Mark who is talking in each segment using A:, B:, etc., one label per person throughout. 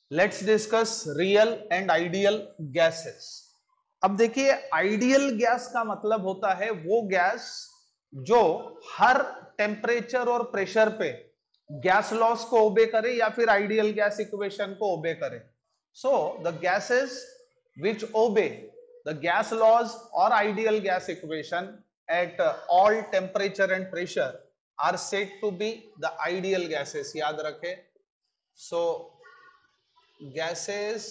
A: Let's discuss real and ideal gases. अब देखिए, ideal gas का मतलब होता है वो गैस जो हर टेम्परेचर और प्रेशर पे गैस लॉस को ओबे करे या फिर आइडियल गैस इक्वेशन को ओबे करे। So the gases which obey the gas laws or ideal gas equation at all temperature and pressure are said to be the ideal gases. याद रखें, so gases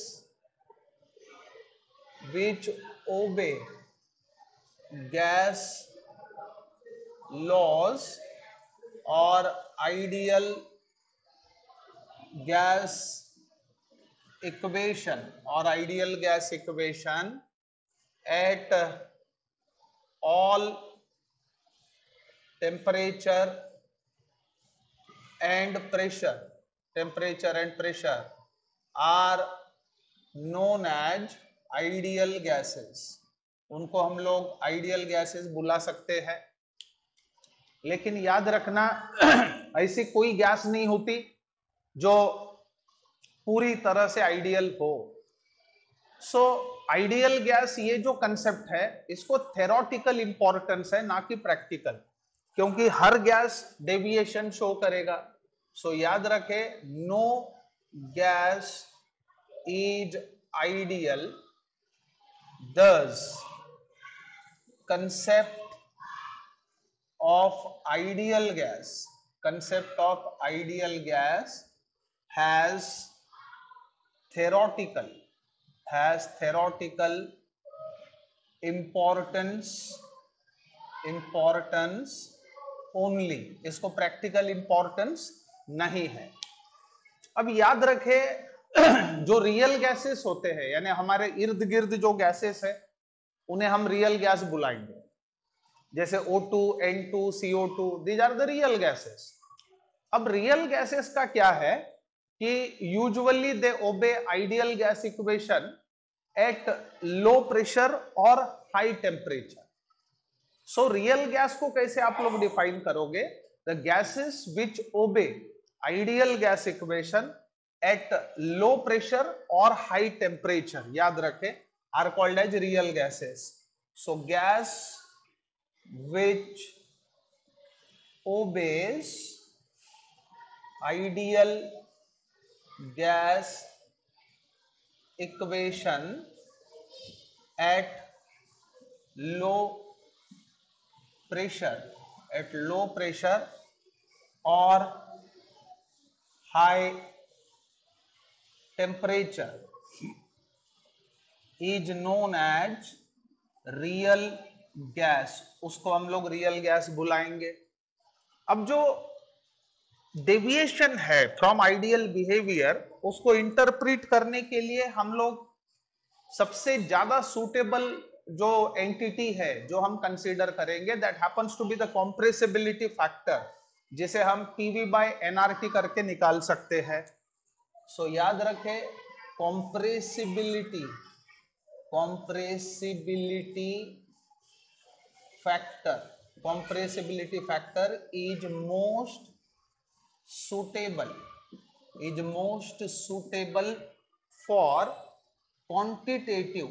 A: which obey gas laws or ideal gas equation or ideal gas equation at all temperature and pressure are known as ideal gases. उनको हम लोग ideal gases बुला सकते हैं। लेकिन याद रखना ऐसी कोई गैस नहीं होती जो पूरी तरह से आइडियल हो। सो आइडियल गैस, ये जो कंसेप्ट है, इसको थेरोटिकल इंपॉर्टेंस है, ना कि प्रैक्टिकल, क्योंकि हर गैस डेविएशन शो करेगा। सो याद रखे, no gas is ideal, thus concept of ideal gas has theoretical importance only, इसको प्रैक्टिकल इंपॉर्टेंस नहीं है। अब याद रखे, जो रियल गैसेस होते हैं, यानी हमारे इर्द गिर्द जो गैसेस है, उन्हें हम रियल गैस बुलाएंगे। जैसे O2, N2, CO2, these are the real gases. अब रियल गैसेस का क्या है कि usually they obey ideal gas equation at low pressure और high temperature. So real gas को कैसे आप लोग डिफाइन करोगे? The gases which obey ideal gas equation at low pressure और हाई टेम्परेचर, याद रखें, are called as real gases. So gas which obeys ideal gas equation at low pressure or high temperature is known as real gas. उसको हम लोग real gas बुलाएंगे। अब जो deviation है फ्रॉम आइडियल बिहेवियर, उसको इंटरप्रेट करने के लिए हम लोग सबसे ज्यादा सूटेबल जो एंटिटी है जो हम कंसीडर करेंगे, that happens to be the compressibility factor, जिसे हम पीवी बाय एनआरटी करके निकाल सकते हैं। सो याद रखें, compressibility factor is most suitable for quantitative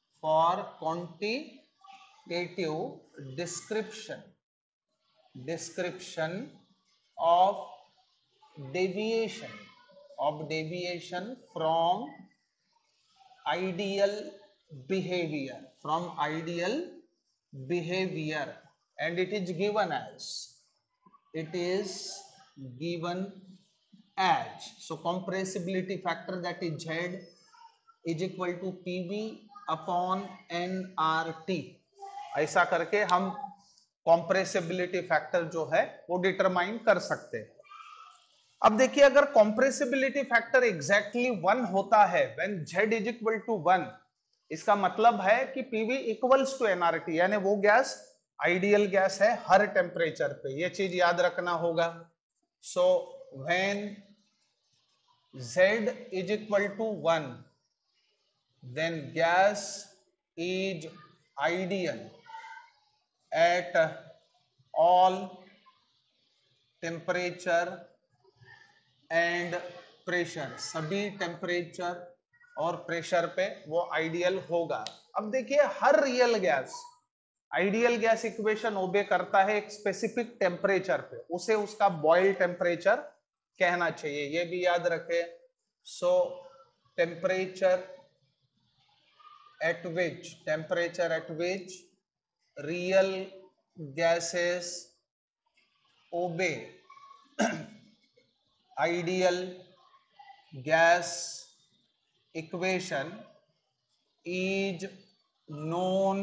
A: description of deviation from ideal behavior, and it is given as so compressibility factor, that is Z is equal to PV upon nRT। ऐसा करके हम compressibility factor जो है वो determine कर सकते हैं। अब देखिए, अगर कॉम्प्रेसिबिलिटी फैक्टर एग्जैक्टली 1 होता है when Z is equal to 1, इसका मतलब है कि PV इक्वल्स टू एनआरटी, यानी वो गैस आइडियल गैस है हर टेम्परेचर पे। ये चीज याद रखना होगा। So when Z is equal to 1, then gas is ideal at all temperature and pressure, सभी टेम्परेचर और प्रेशर पे वो आइडियल होगा। अब देखिए हर real gas ideal gas equation obey करता है एक स्पेसिफिक टेम्परेचर पे, उसे उसका बॉयल टेम्परेचर कहना चाहिए, ये भी याद रखें। So temperature at which real gases obey ideal gas equation is known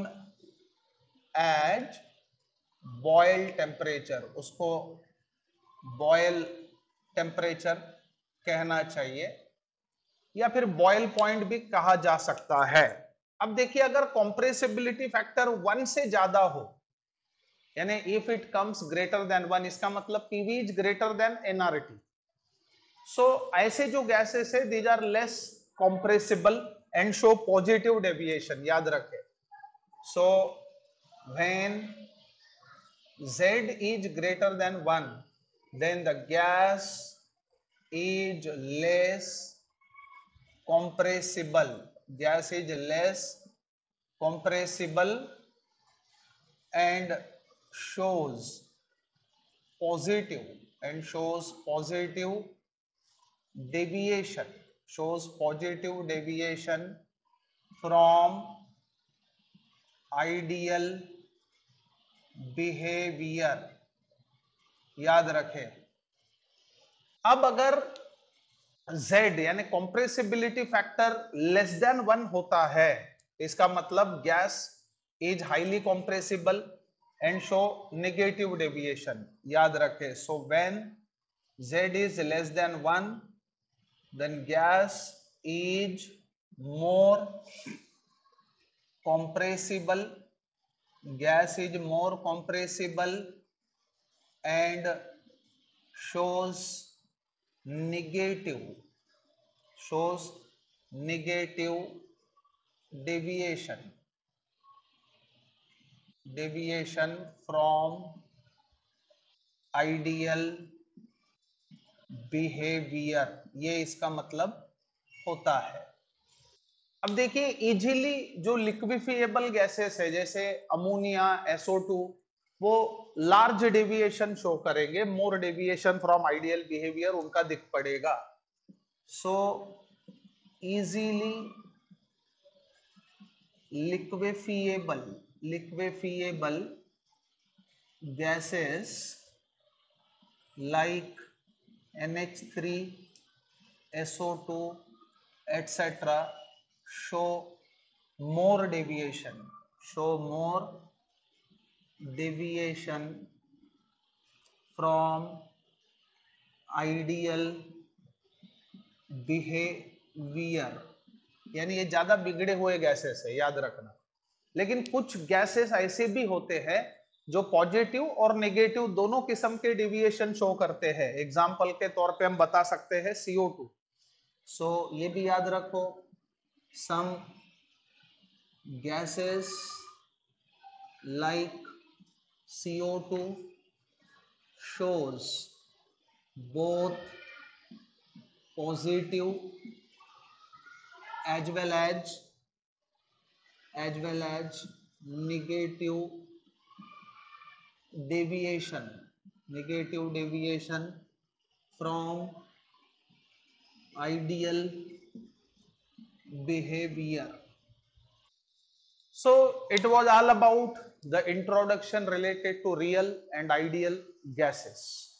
A: as boil temperature, उसको boil temperature कहना चाहिए या फिर boil point भी कहा जा सकता है। अब देखिए अगर compressibility factor 1 से ज्यादा हो, यानी if it comes greater than 1, इसका मतलब PV is greater than nRT। So ऐसे जो गैसेस है these are less compressible and show positive deviation, याद रखें। So when Z is greater than 1, then the gas is less compressible. Gas is less compressible and shows positive deviation, from ideal behavior, याद रखें। अब अगर Z यानी compressibility factor less than 1 होता है, इसका मतलब gas is highly compressible and show negative deviation, याद रखें। So when Z is less than 1, then gas is more compressible, and shows negative deviation from ideal behavior, ये इसका मतलब होता है। अब देखिए इजीली जो लिक्विफिएबल गैसेस है जैसे अमोनिया, SO2, वो लार्ज डेविएशन शो करेंगे, more deviation from ideal behaviour उनका दिख पड़ेगा। So easily liquefiable gases like NH3, SO2, etc. show more deviation from ideal behavior, यानी ये ज्यादा बिगड़े हुए गैसेस है, याद रखना। लेकिन कुछ गैसेस ऐसे भी होते हैं जो पॉजिटिव और नेगेटिव दोनों किस्म के डेविएशन शो करते हैं। एग्जाम्पल के तौर पे हम बता सकते हैं CO2। सो ये भी याद रखो, some gases like CO2 shows both positive as well as negative deviation from ideal behavior. So it was all about the introduction related to real and ideal gases.